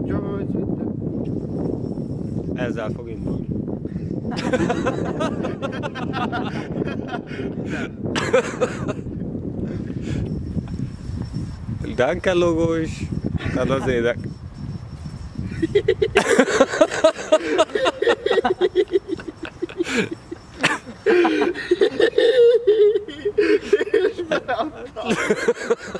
Ezzel fog indulni. Danke logisch, utána az ének. És beadtam.